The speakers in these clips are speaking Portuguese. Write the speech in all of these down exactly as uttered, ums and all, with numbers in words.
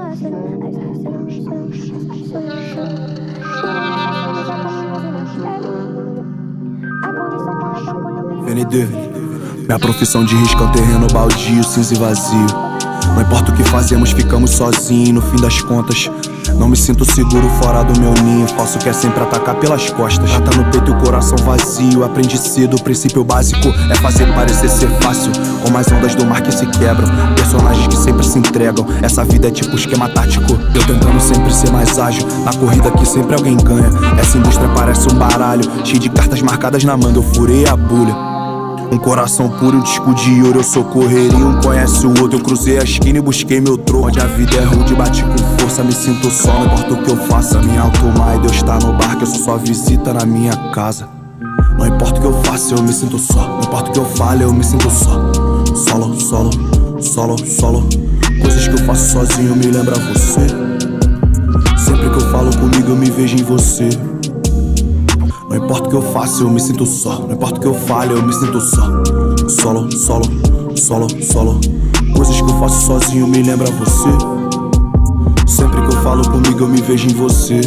N D, minha profissão de risco é um terreno baldio, cinza e vazio. Não importa o que fazemos, ficamos sozinhos. No fim das contas, não me sinto seguro fora do meu ninho. Faço o que é sempre atacar pelas costas. Tá no peito e o coração vazio. Aprendi cedo, o princípio básico é fazer parecer ser fácil, como as ondas do mar que se quebram, personagens que sempre se entregam. Essa vida é tipo esquema tático, eu tentando sempre ser mais ágil. Na corrida que sempre alguém ganha. Essa indústria parece um baralho, cheio de cartas marcadas na manga. Eu furei a bolha. Um coração puro, um disco de ouro, eu sou correria, um conhece o outro. Eu cruzei a esquina e busquei meu troco. Onde a vida é rude, bate com força, me sinto só. Não importa o que eu faça, minha alto mar e Deus tá no barco. Eu sou só visita na minha casa. Não importa o que eu faça, eu me sinto só. Não importa o que eu fale, eu me sinto só. Solo, solo, solo, solo. Coisas que eu faço sozinho me lembra você. Sempre que eu falo comigo, eu me vejo em você. Não importa o que eu faça, eu me sinto só. Não importa o que eu fale, eu me sinto só. Solo, solo, solo, solo. Coisas que eu faço sozinho me lembra você. Sempre que eu falo comigo, eu me vejo em você.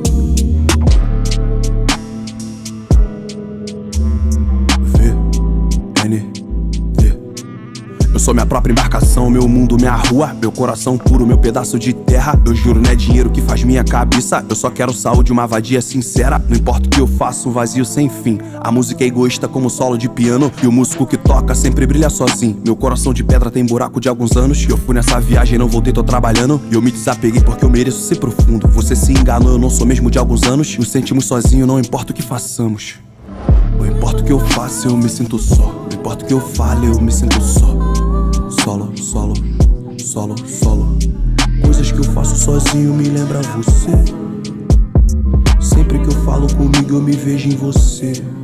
V, N, D. Eu sou minha própria embarcação, meu mundo, minha rua. Meu coração puro, meu pedaço de terra. Eu juro, não é dinheiro que faz minha cabeça. Eu só quero saúde, uma vadia sincera. Não importa o que eu faço, um vazio sem fim. A música é egoísta como solo de piano. E o músico que toca sempre brilha sozinho. Meu coração de pedra tem buraco de alguns anos. E eu fui nessa viagem, não voltei, tô trabalhando. E eu me desapeguei porque eu mereço ser profundo. Você se enganou, eu não sou mesmo de alguns anos. Nos sentimos sozinhos, não importa o que façamos. Não importa o que eu faço, eu me sinto só. Não importa o que eu fale, eu me sinto só. Solo, solo, solo, solo. Coisas que eu faço sozinho me lembra você. Sempre que eu falo comigo, eu me vejo em você.